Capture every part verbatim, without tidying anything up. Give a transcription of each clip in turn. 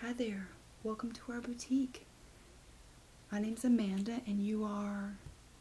Hi there. Welcome to our boutique. My name's Amanda and you are...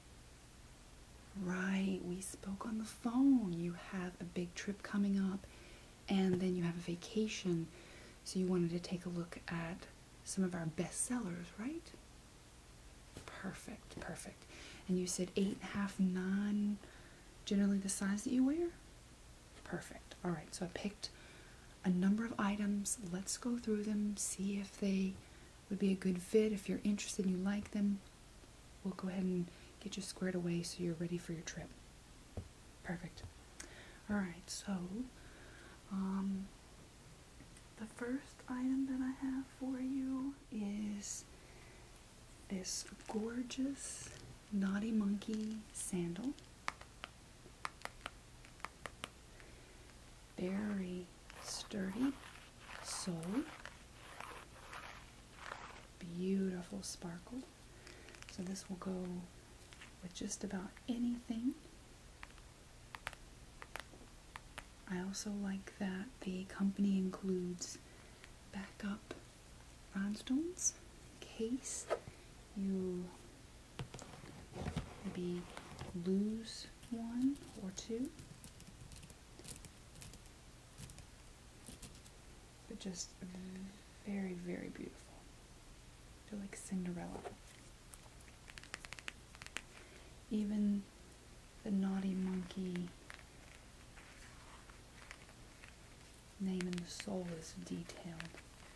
Right, we spoke on the phone. You have a big trip coming up and then you have a vacation. So you wanted to take a look at some of our best sellers, right? Perfect, perfect. And you said eight and a half, nine, generally the size that you wear? Perfect. All right, so I picked a number of items. Let's go through them, see if they would be a good fit. If you're interested and you like them, we'll go ahead and get you squared away so you're ready for your trip. Perfect. All right, so um, the first item that I have for you is this gorgeous Naughty Monkey sandal. Very sturdy sole. Beautiful sparkle. So this will go with just about anything. I also like that the company includes backup rhinestones in case you maybe lose one or two. But just very, very beautiful. I feel like Cinderella. Even the Naughty Monkey name in the sole is detailed.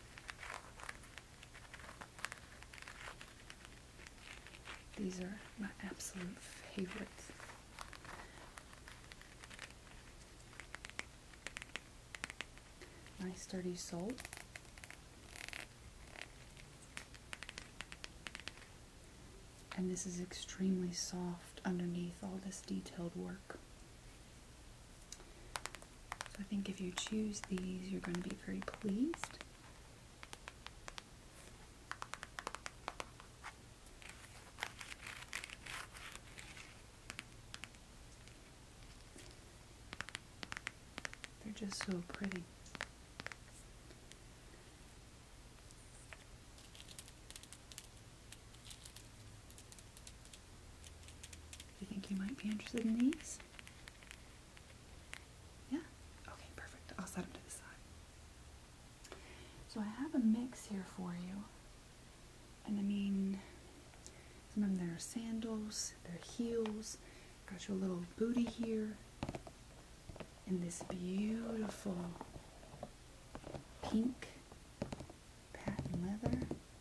These are my absolute favorites. Nice sturdy sole. And this is extremely soft underneath all this detailed work. So I think if you choose these, you're going to be very pleased. They're just so pretty. You think you might be interested in these? Yeah? Okay, perfect. I'll set them to the side. So I have a mix here for you. And I mean, some of them are sandals, they're heels. Got your little booty here. And this beautiful pink patent leather.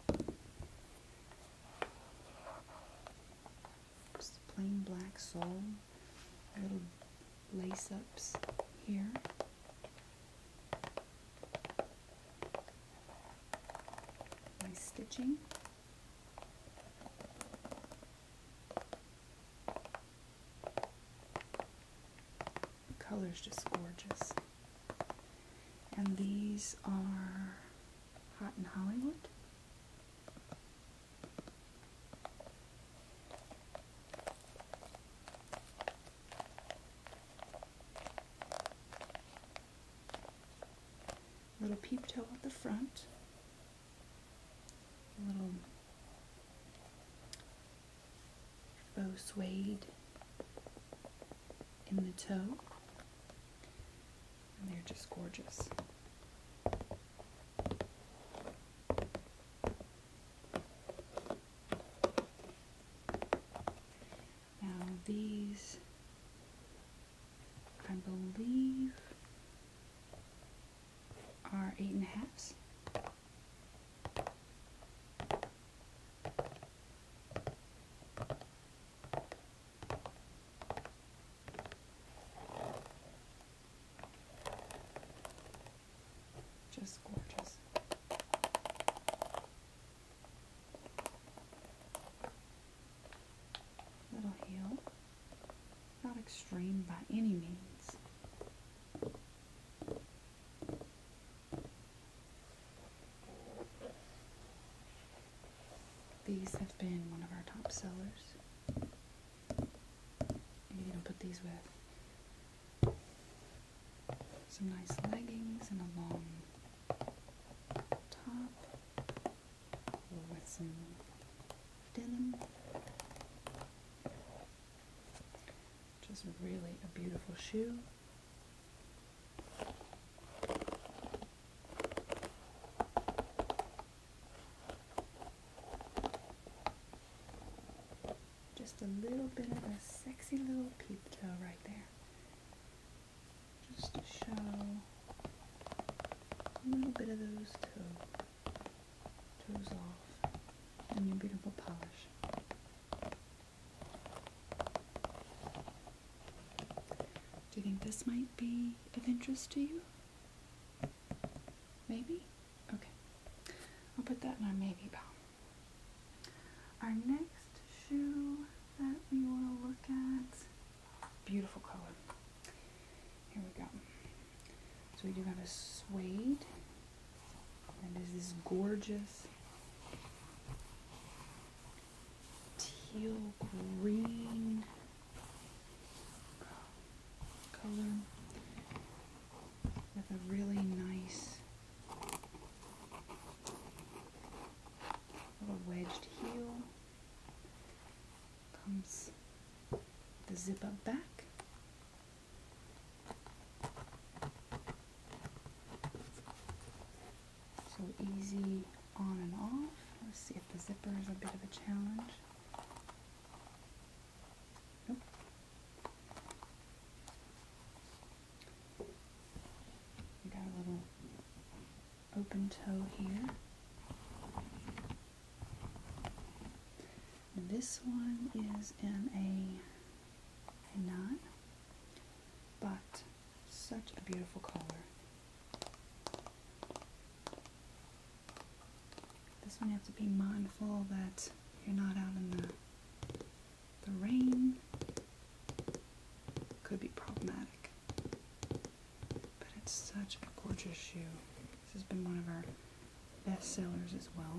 Just plain black sole. Little lace-ups here. Nice stitching. The color's just gorgeous. And these are Hot in Hollywood. Little peep toe at the front. A little faux suede in the toe. And they're just gorgeous. Now these, I believe, are eight and a halves. Just gorgeous. Little heel, not extreme by any means. These have been one of our top sellers. You can put these with some nice leggings and a long top. really a beautiful shoe. Just a little bit of a sexy little peep toe right there. Just to show a little bit of those toe, toes off and your beautiful polish. Do you think this might be of interest to you? Maybe? Okay. I'll put that in our maybe pile. Our next shoe that we will look at, beautiful color. Here we go. So we do have a suede, and there's this gorgeous teal green color with a really nice little wedged heel. Comes the zip up back. So easy on and off. Let's see if the zipper is a bit of a challenge. Nope. We got a little open toe here. And this one is in a, a nine, but such a beautiful color. This one you have to be mindful that you're not out in the the rain. Could be problematic, but it's such a gorgeous shoe. This has been one of our best sellers as well.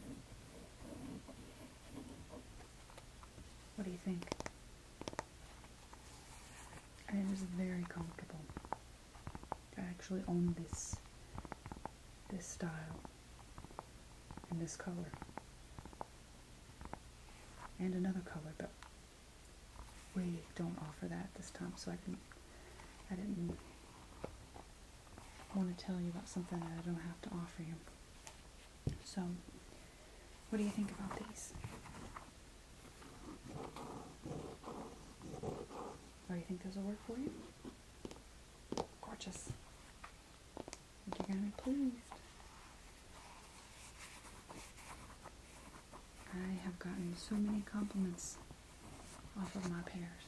What do you think? And it is very comfortable. I actually own this this style in this color and another color, but we don't offer that this time, so I didn't I didn't want to tell you about something that I don't have to offer you. So, what do you think about these? Or do you think those will work for you? Gorgeous. I think you're going to be pleased. I have gotten so many compliments off of my pairs.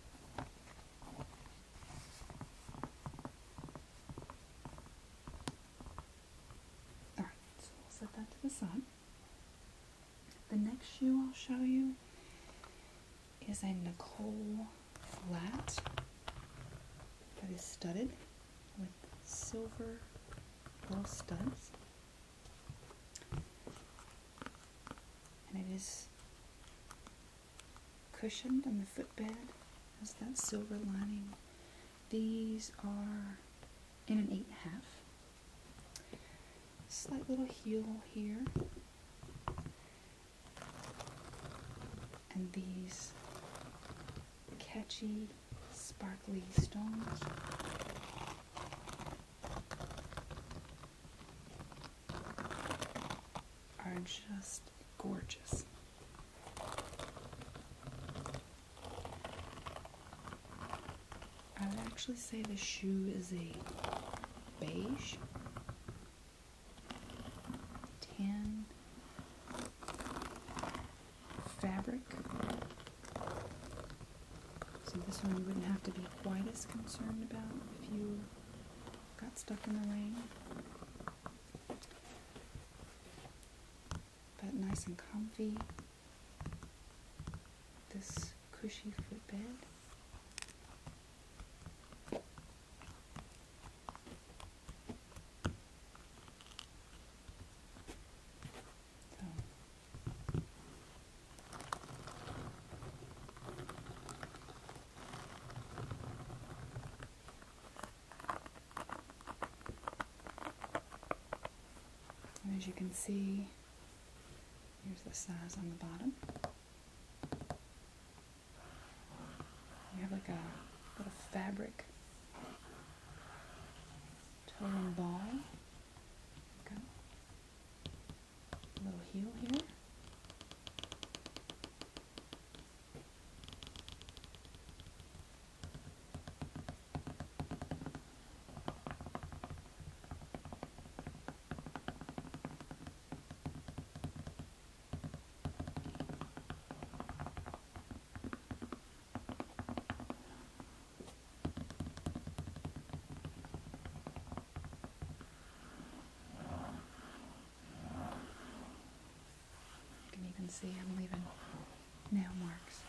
Alright, so we'll set that to the side. The next shoe I'll show you is a Nicole flat that is studded with silver little studs, and it is cushioned on the footbed, has that silver lining. These are in an eight and a half. Slight little heel here, and these catchy, sparkly stones. Are just gorgeous. I would actually say the shoe is a beige, tan fabric. So this one you wouldn't have to be quite as concerned about if you got stuck in the rain. But nice and comfy. This cushy footbed. And as you can see, here's the size on the bottom. We have like a fabric toe and ball. Got a little heel here. You can see I'm leaving nail marks,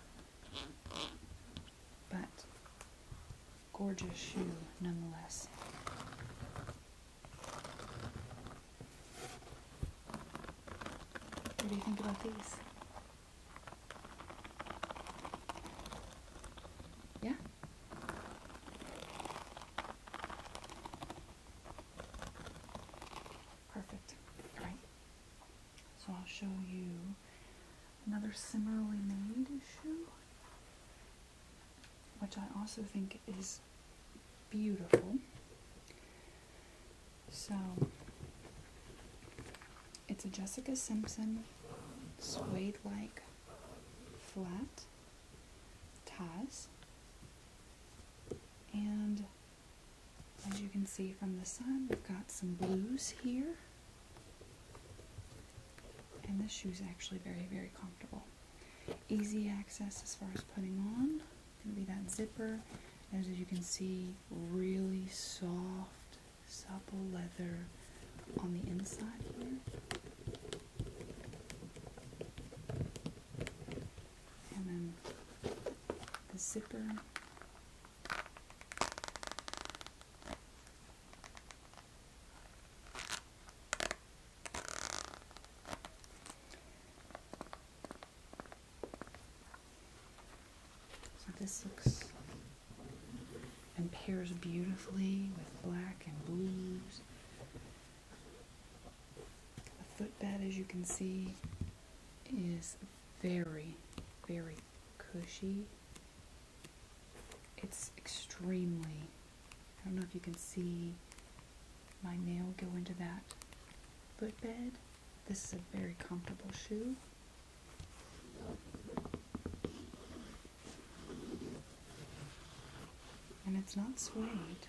but gorgeous shoe nonetheless. What do you think about these? Yeah? Perfect. All right. So I'll show you another similarly made shoe, which I also think is beautiful. So it's a Jessica Simpson suede-like flat ties, and as you can see from the sun, we've got some blues here. And this shoe is actually very, very comfortable. Easy access as far as putting on. Gonna be that zipper. And as you can see, really soft, supple leather on the inside here. And then the zipper. This looks and pairs beautifully with black and blues. The footbed, as you can see, is very, very cushy. It's extremely, I don't know if you can see my nail go into that footbed. This is a very comfortable shoe. And it's not suede,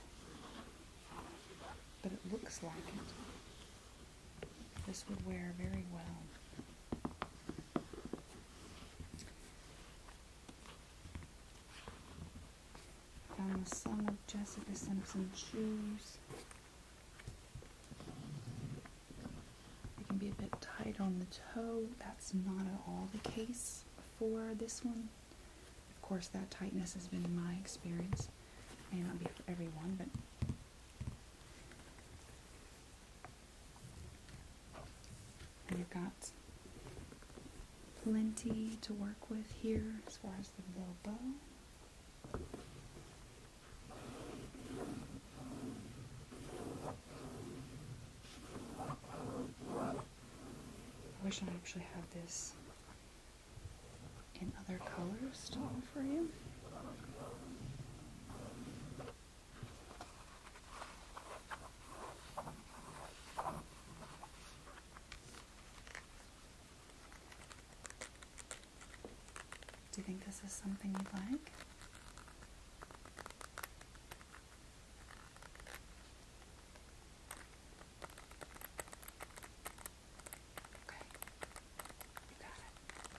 but it looks like it. This would wear very well. Found some of Jessica Simpson's shoes. It can be a bit tight on the toe. That's not at all the case for this one. Of course, that tightness has been my experience. May not be for everyone, but and you've got plenty to work with here as far as the little bow. I wish I actually had this in other colors to offer you. Do you think this is something you'd like? Okay, you got it.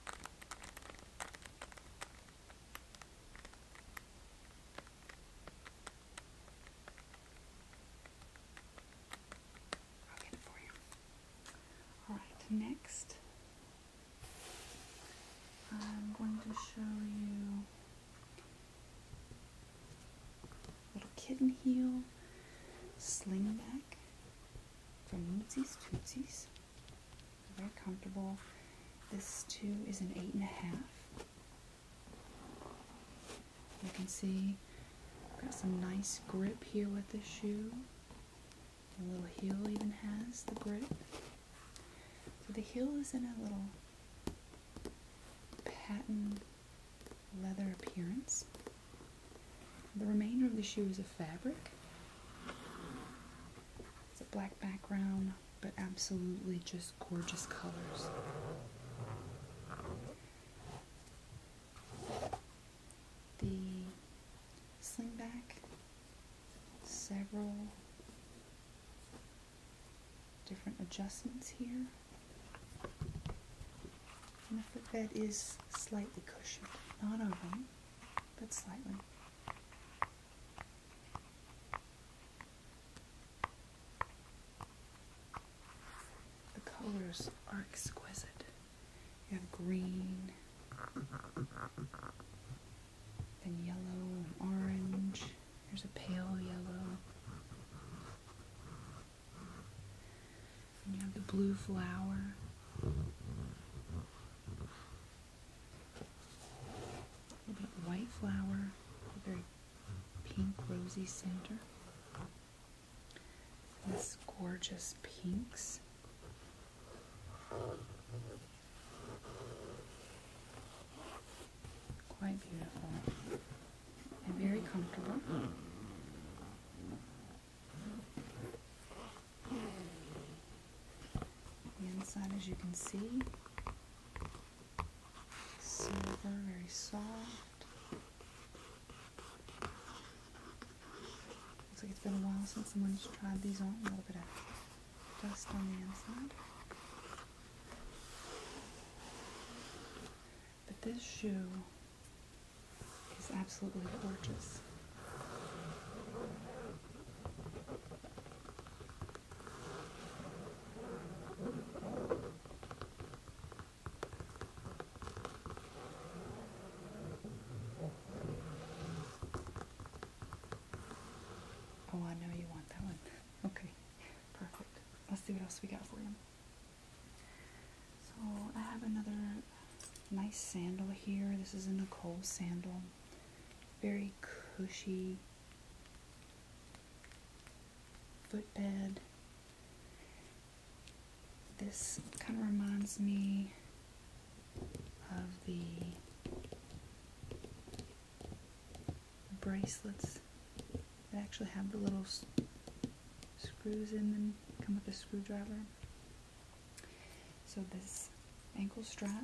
I'll get it for you. Alright, next I'm going to show you a little kitten heel slingback from Mootsies Tootsies. Very comfortable. This too is an eight and a half. You can see I've got some nice grip here with this shoe. The little heel even has the grip. So the heel is in a little patent leather appearance. The remainder of the shoe is a fabric. It's a black background, but absolutely just gorgeous colors. The slingback, several different adjustments here. And the footbed is slightly cushioned, not overly, but slightly. The colors are exquisite. You have green, then yellow and orange. Here's a pale yellow. And you have the blue flower. A little bit of white flower, a very pink rosy center. And this gorgeous pinks. Quite beautiful and very comfortable. The inside, as you can see, silver, very soft. Looks like it's been a while since someone's tried these on. A little bit of dust on the inside. But this shoe is absolutely gorgeous. Oh, I know you want that one. Okay, perfect. Let's see what else we got for you. So I have another nice sandal here. This is a Nicole sandal. Very cushy footbed. This kind of reminds me of the bracelets that actually have the little s screws in them, come with a screwdriver. So this ankle strap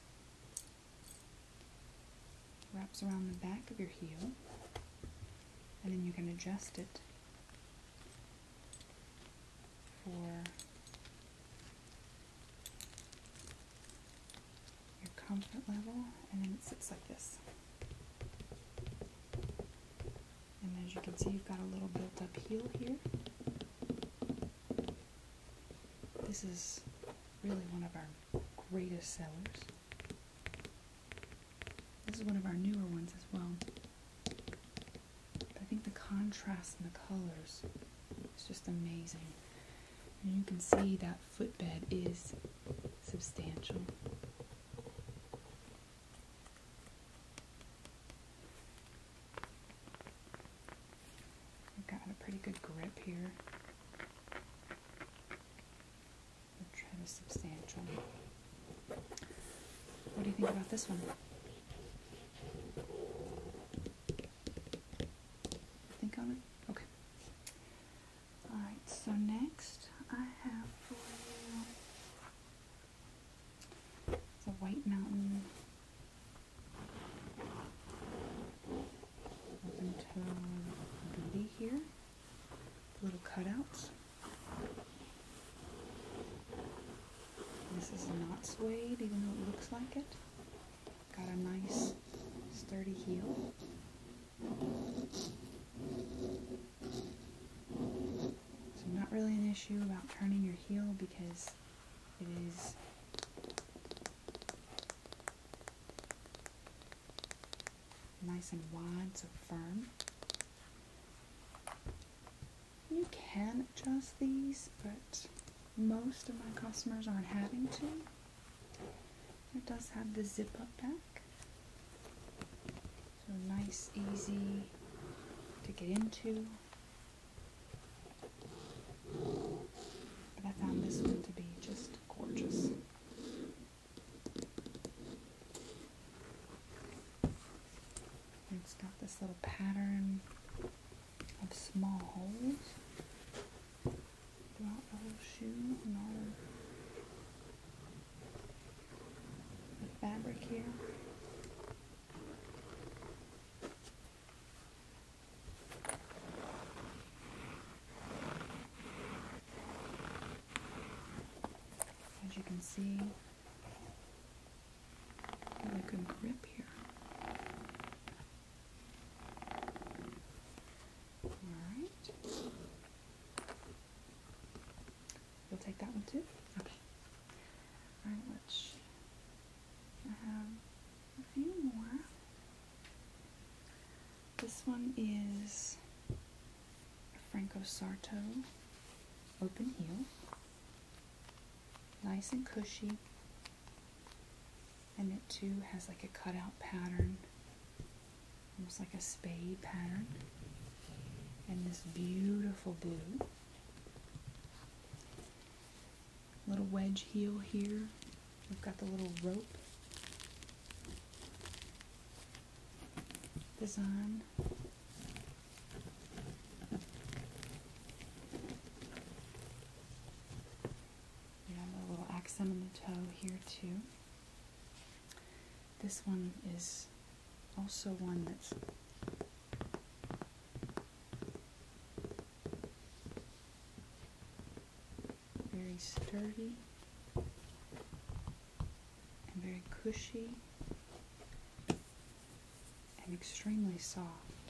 wraps around the back of your heel, and then you can adjust it for your comfort level, and then it sits like this. And as you can see, you've got a little built-up heel here. This is really one of our greatest sellers. This is one of our newer ones as well. But I think the contrast in the colors is just amazing. And you can see that footbed is substantial. We've got a pretty good grip here. The tread is substantial. What do you think about this one? Think on it? Okay. Alright, so next I have for you, it's a White Mountain open toe booty here. Little cutouts. This is not suede, even though it looks like it. Got a nice sturdy heel. So not really an issue about turning your heel because it is nice and wide, so firm. You can adjust these, but most of my customers aren't having to. It does have the zip up back. So nice, easy to get into. But I found this one to be just gorgeous. It's got this little pattern throughout the whole shoe and all the fabric here. As you can see, really good grip here. Alright. You'll take that one too? Okay. Alright, let's I have a few more. This one is a Franco Sarto open heel. Nice and cushy. And it too has like a cutout pattern. Almost like a spade pattern. And this beautiful blue. Little wedge heel here. We've got the little rope design. We have a little accent on the toe here too. This one is also one that's very sturdy and very cushy and extremely soft.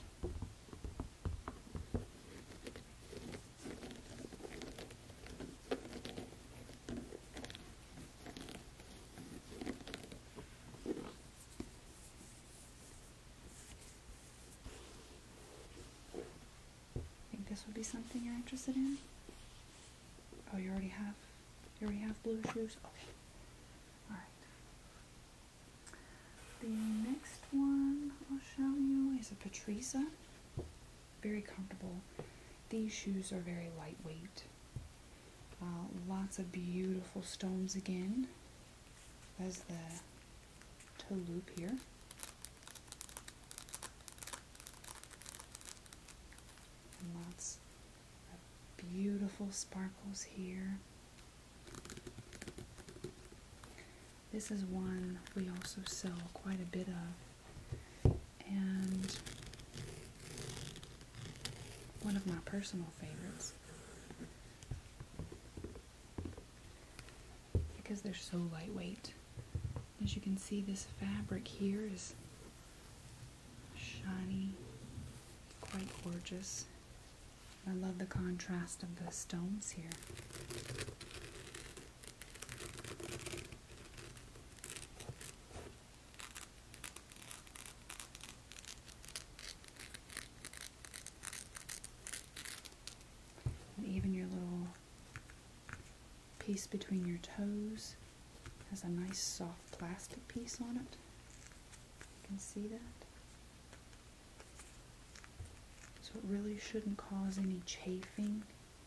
Think this would be something you're interested in? Oh, you already have, you already have blue shoes? Okay. Alright. The next one I'll show you is a Patriza. Very comfortable. These shoes are very lightweight. Uh, lots of beautiful stones again. There's the toe loop here. And lots of beautiful sparkles here. This is one we also sell quite a bit of, and one of my personal favorites because they're so lightweight. As you can see, this fabric here is shiny, quite gorgeous. I love the contrast of the stones here. And even your little piece between your toes has a nice soft plastic piece on it. You can see that. So it really shouldn't cause any chafing.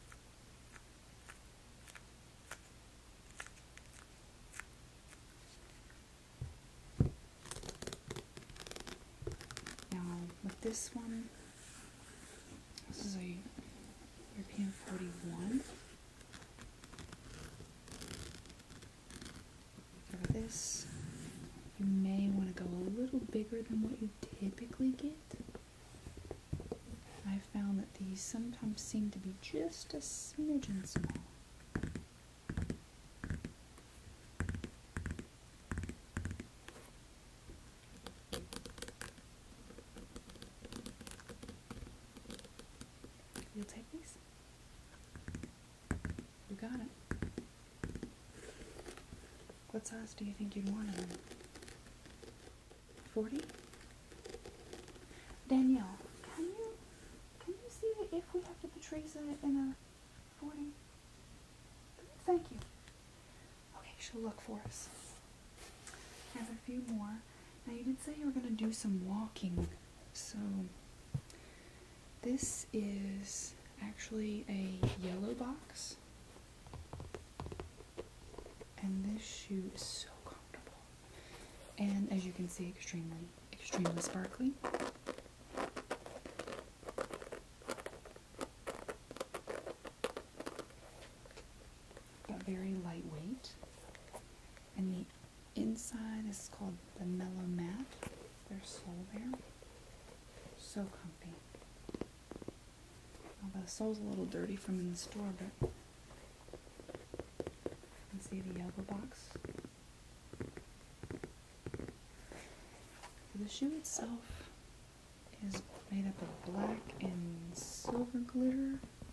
Now with this one, this is a European forty-one. For this, you may want to go a little bigger than what you typically get. I've found that these sometimes seem to be just a smidgen small. You'll take these? You got it. What size do you think you'd want them? forty? Danielle, can you can you see if we have the Patriza in a forty? Thank you. Okay, she'll look for us. I have a few more. Now you did say you were going to do some walking, so this is actually a yellow box. And this shoe is so comfortable. And as you can see, extremely, extremely sparkly. very lightweight. And the inside is called the Mellow Matte. Their sole there. So comfy. Although the sole's a little dirty from in the store, but you can see the yellow box. The shoe itself is made up of black and silver glitter.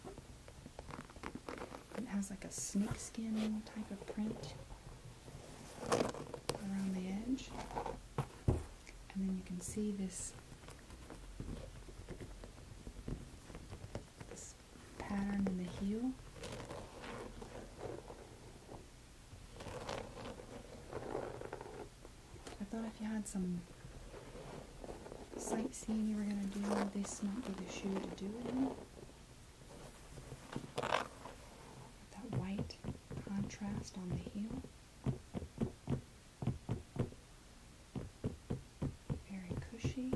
It has like a snakeskin type of print around the edge. And then you can see this, this pattern in the heel. I thought if you had some sightseeing you were going to do, this might be the shoe to do it in. That white contrast on the heel. Very cushy.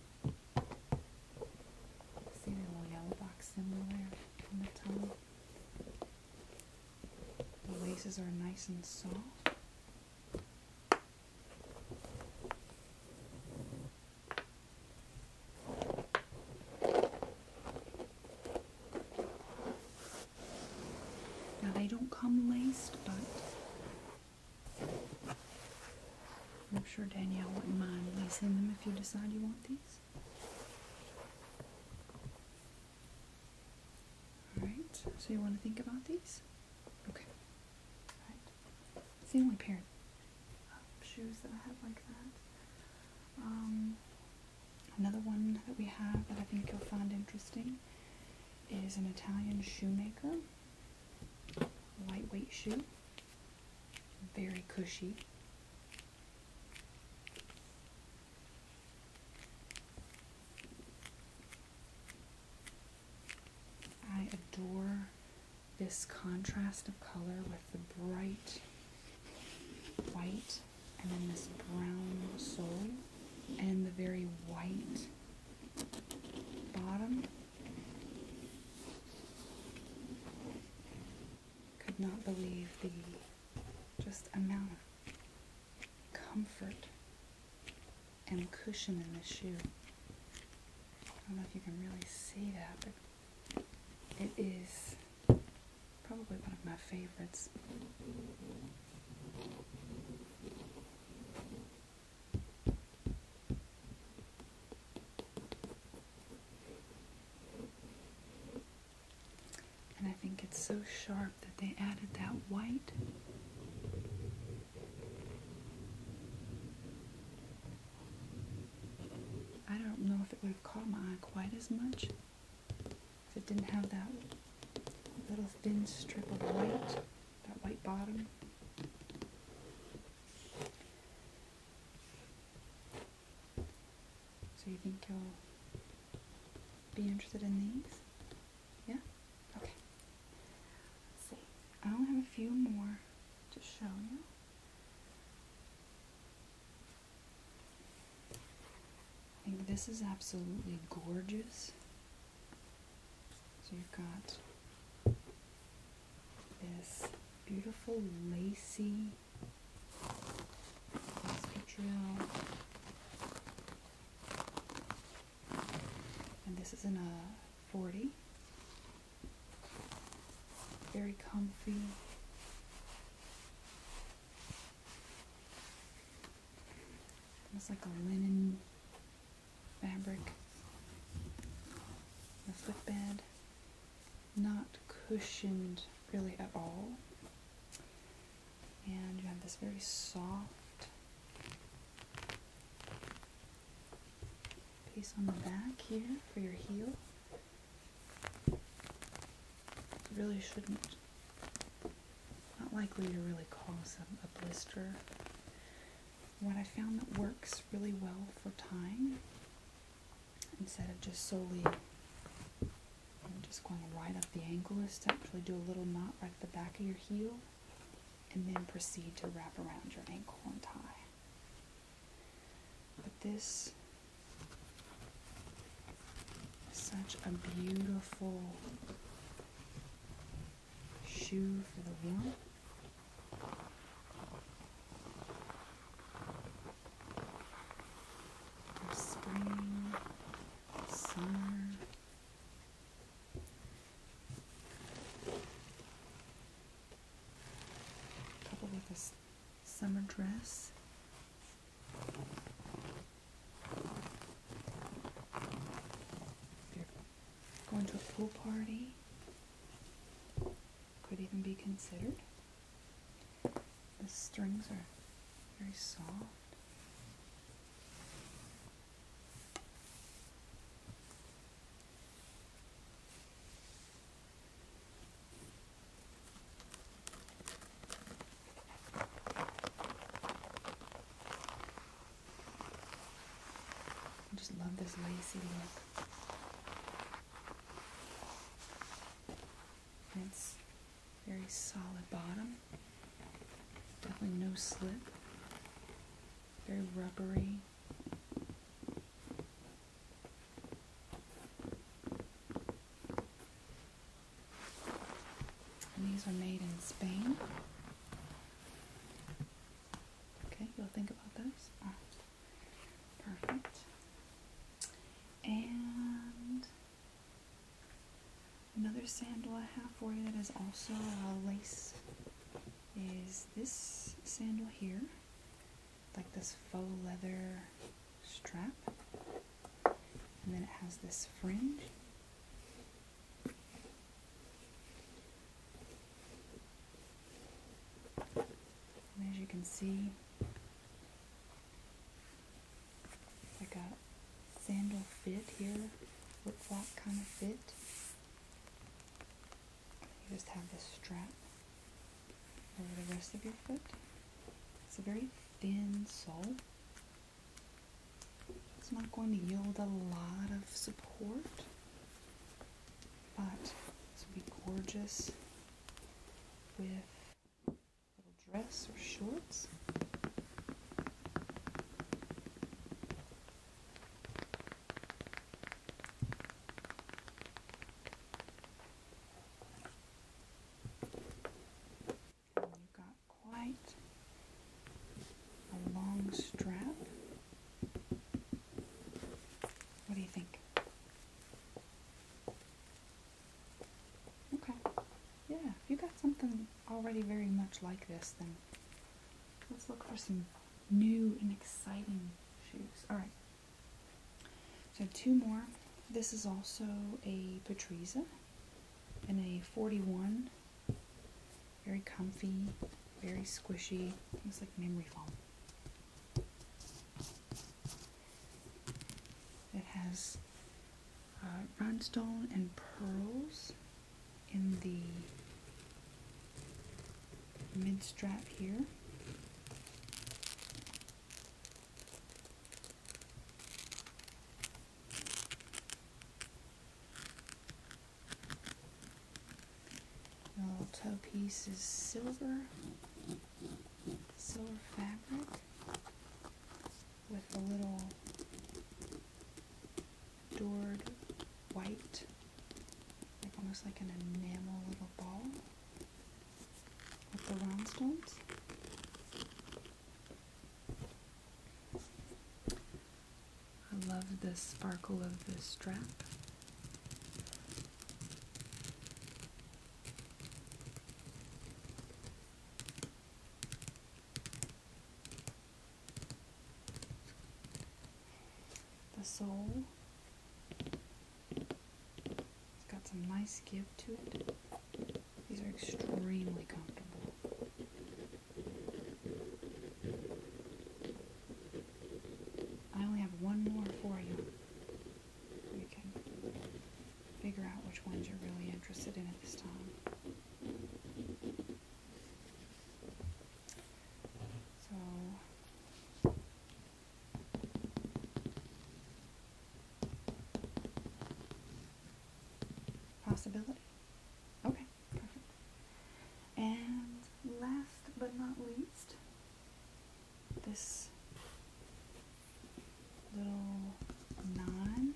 See the little yellow box symbol there on the tongue. The laces are nice and soft. They don't come laced, but I'm sure Danielle wouldn't mind lacing them if you decide you want these. Alright, so you want to think about these? Okay. Alright. It's the only pair of shoes that I have like that. Um, another one that we have that I think you'll find interesting is an Italian shoemaker. Lightweight shoe, very cushy. I adore this contrast of color with the bright white and then this brown sole and the very white bottom. Not believe the just amount of comfort and cushion in this shoe. I don't know if you can really see that, but it is probably one of my favorites. And I think it's so sharp that they added that white. I don't know if it would have caught my eye quite as much if it didn't have that little thin strip of white, that white bottom. So you think you'll be interested in these? Yeah? Okay. Let's see. I only have a few more to show you. I think this is absolutely gorgeous. So you've got this beautiful lacy drill. And this is in a forty. Very comfy. Almost like a linen fabric. The footbed. Not cushioned really at all. And you have this very soft piece on the back here for your heel. It really shouldn't, not likely to really cause a, a blister. What I found that works really well for tying, instead of just solely just going right up the ankle, is to actually do a little knot right at the back of your heel and then proceed to wrap around your ankle and tie. But this is such a beautiful shoe for the warmth. summer dress. If you're going to a pool party, could even be considered. The strings are very soft. I just love this lacy look. And it's very solid bottom. Definitely no slip. Very rubbery. And these are made in Spain. Okay, you'll think about those. Oh, perfect. And another sandal I have for you that is also a lace is this sandal here, like this faux leather strap, and then it has this fringe. And as you can see, like a sandal fit here, flip-flop kind of fit. You just have this strap over the rest of your foot. It's a very thin sole. It's not going to yield a lot of support, but this would be gorgeous with a little dress or shorts. A long strap. What do you think? Okay. Yeah, if you got something already very much like this, then let's look for some new and exciting shoes. Alright. So two more. This is also a Patriza in a forty-one. Very comfy, very squishy. Looks like memory foam. It has uh, rhinestone and pearls in the mid strap here. The little toe piece is silver, silver fabric with a little adored white, like almost like an enamel little ball with the rhinestones. I love the sparkle of the strap. The sole, it's got some nice give to it. These are extremely comfortable. I only have one more for you, so you can figure out which ones you're really interested in at this time. So possibility. Okay, perfect. And last but not least, this little nine.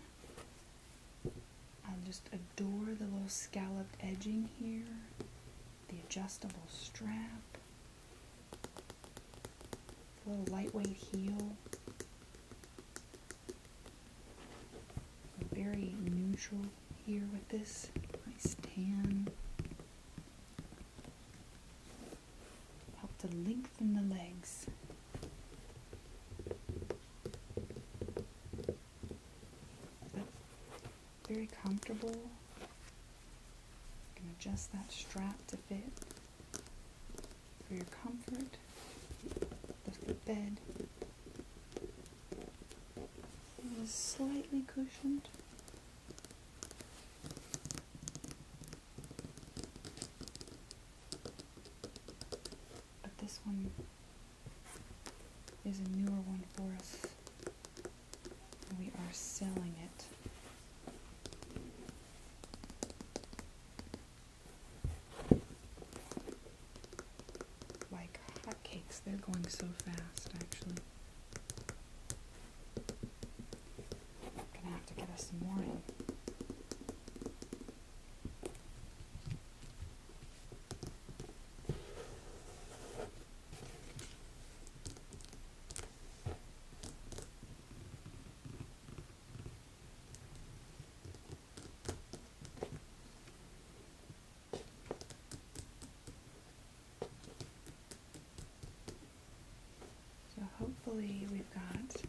I just adore the little scalloped edging here, the adjustable strap, the little lightweight heel. Very neutral here with this nice tan. Help to lengthen the legs. But very comfortable. You can adjust that strap to fit for your comfort. The footbed is slightly cushioned. But this one is a newer one for us. We are selling it. Like hotcakes. They're going so fast, actually. Gonna have to get us some more in. So hopefully we've got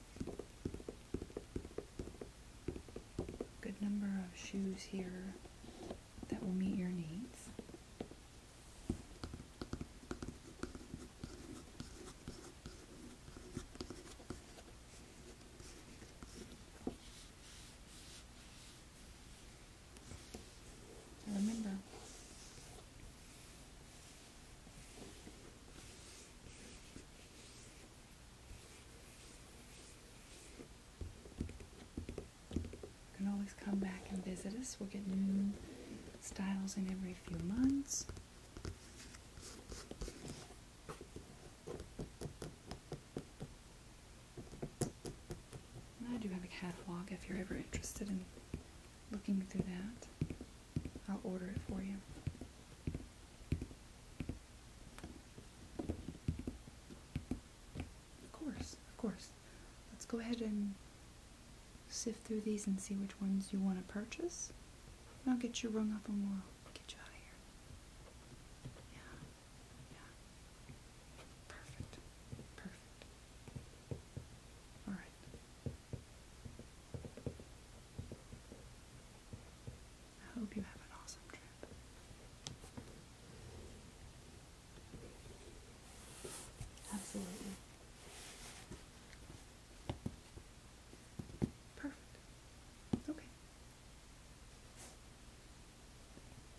a good number of shoes here that will meet your needs. So remember, you can always come back and visit us. We'll get new styles in every few months. And I do have a catalog if you're ever interested in looking through that. I'll order it for you. Of course, of course. Let's go ahead and sift through these and see which ones you want to purchase. And I'll get you rung up and we'll